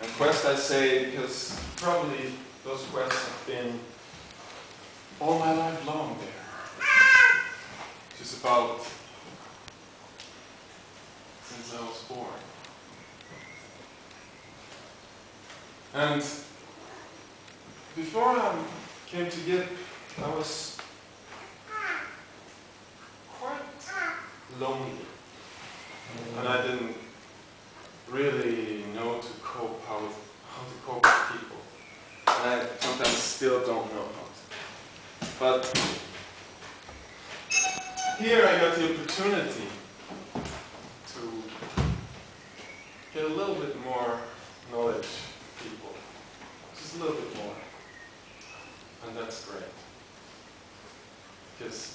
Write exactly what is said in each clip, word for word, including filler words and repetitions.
And quest I say because probably those quests have been all my life long there. Just about since I was born. And before I came to G I P, I was quite lonely. And I didn't really know to cope how, how to cope with people. And I sometimes still don't know how to. But here I got the opportunity to get a little bit more knowledge of people. Just a little bit more. And that's great. Because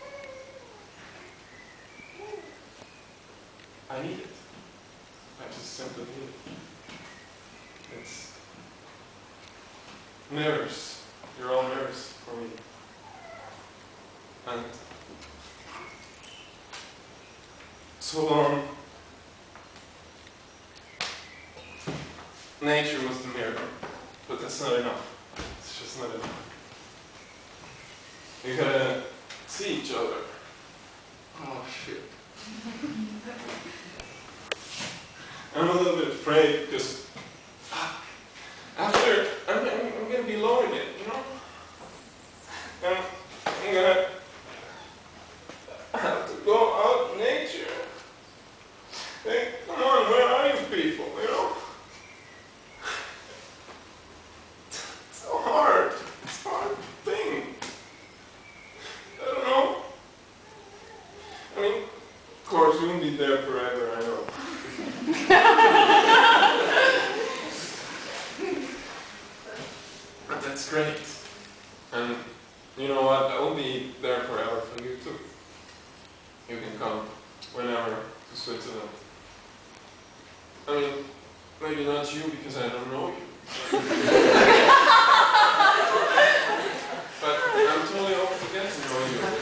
I need it. I just simply need it. It's mirrors. You're all mirrors for me. And so long, nature was the mirror, but that's not enough. It's just not enough. You gotta see each other. Oh shit. I'm a little bit afraid because after I'm, I'm, I'm gonna be alone again, you know? And I'm gonna have to go out in nature. Hey, come on, where are you people, you know? It's so hard. It's a hard thing. I don't know. I mean, of course, you won't be there forever, I know. But that's great. And you know what? I won't be there forever for you too. You can come whenever to Switzerland. I mean, maybe not you because I don't know you. But I'm totally open to get to know you.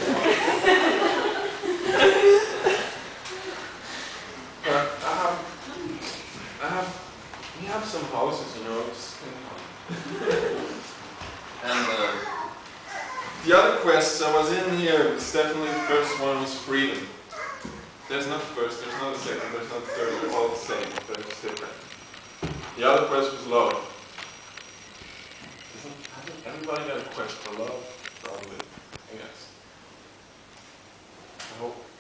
But I have, I have, we have some houses, you know, just can come. And uh, the other quests I was in here, was definitely the first one was freedom. There's not the first, there's not the second, there's not the third, they're all the same, they're just different. The other quest was love. Isn't, hasn't everybody got a quest for love? Probably, I guess. I hope.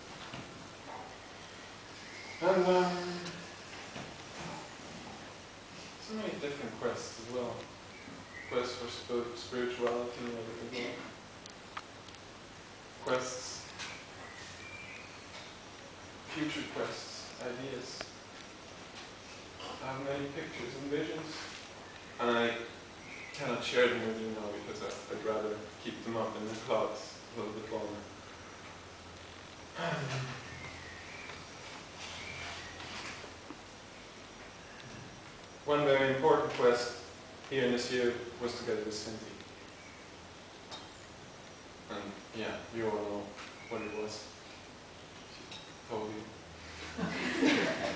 And um, so many different quests as well. Quests for sp spirituality and everything. Quests, future quests, ideas. I have many pictures and visions, and I cannot share them with you now because I, I'd rather keep them up in the clouds a little bit longer. One very important quest here in this year was to get with Cindy. And yeah, you all know what it was. She told you.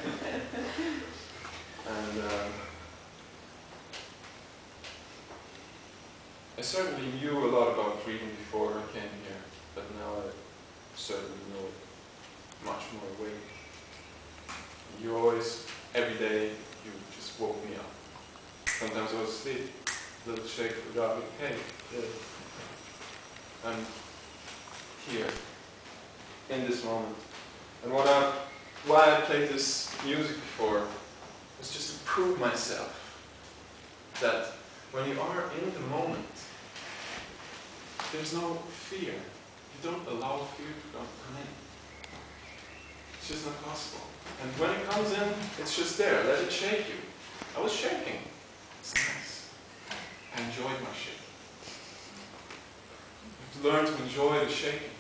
And uh, I certainly knew a lot about freedom before I came here, but now I certainly know it much more way. You always, every day, you just woke me up. Sometimes I was asleep, a little shake forgot me, hey, yeah. I'm here, in this moment. And what I, why I played this music before was just to prove myself that when you are in the moment, there's no fear. You don't allow fear to come in. It's just not possible. And when it comes in, it's just there. Let it shake you. I was shaking. It's nice. I enjoyed my shaking. You have to learn to enjoy the shaking.